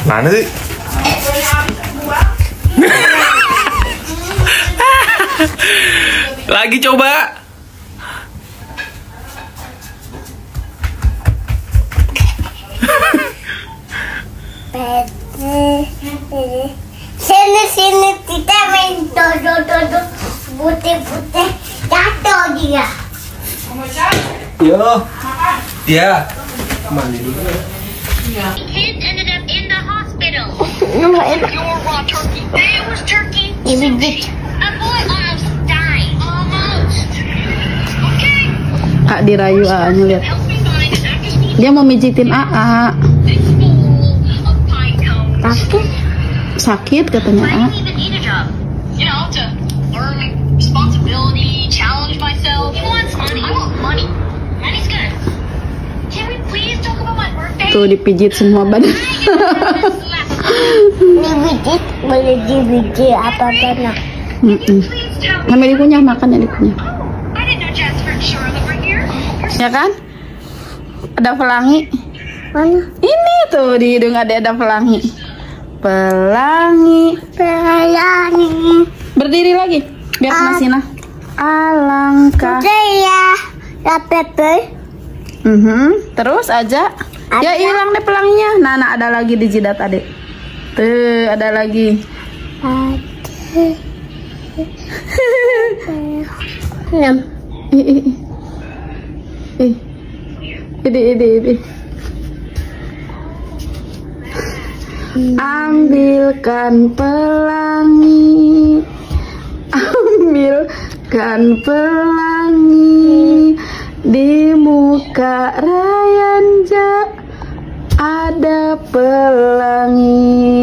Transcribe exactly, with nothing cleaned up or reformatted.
Mana sih? Lagi coba. Sini sini kita main dodo dodo putih putih jatuh dia. Yo. Ya. Mandi dulu. Kids ended up in the hospital. Nomor itu. Your raw turkey. It was turkey. Dibijit. A boy almost died. Almost. Okay. Kak dirayu A-nya lihat. Help me find an actress need Dia mau mijitin A A. this bowl of pine cones. Tapi Sakit katanya A. I didn't even need a job. You know, to learn responsibility, challenge myself. He wants money. I want money. Money's good. Can we please talk about my birthday? Tuh dipijit semua badan. dibijit boleh dibijit apa pernah. Mm-mm. Sampai dikunyah, makan ya dikunyah. I didn't know Jasper and Charlotte were here. Ya kan? Ada pelangi. Mana? Ini tuh di hidung ada ada pelangi. Pelangi. Pelangi. Berdiri lagi. Biar kena Sina. Alangkah. Saya la pepper. Mhm. Terus aja. Ada. Ya hilang deh pelanginya. Nah, nah ada lagi di jidat adik. Tuh ada lagi. Enam. Ih, ih, ih. Ih. Ini, ini, ini. Ambilkan pelangi, ambilkan pelangi, di muka Rayanja ada pelangi.